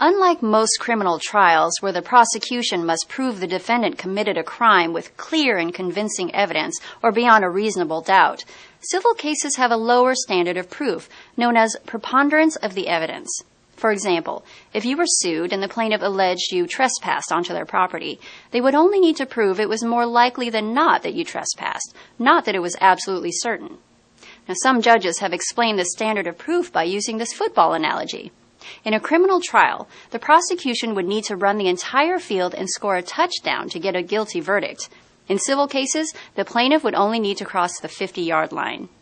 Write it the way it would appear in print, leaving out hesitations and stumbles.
Unlike most criminal trials where the prosecution must prove the defendant committed a crime with clear and convincing evidence or beyond a reasonable doubt, civil cases have a lower standard of proof, known as preponderance of the evidence. For example, if you were sued and the plaintiff alleged you trespassed onto their property, they would only need to prove it was more likely than not that you trespassed, not that it was absolutely certain. Now, some judges have explained the standard of proof by using this football analogy. In a criminal trial, the prosecution would need to run the entire field and score a touchdown to get a guilty verdict. In civil cases, the plaintiff would only need to cross the 50-yard line.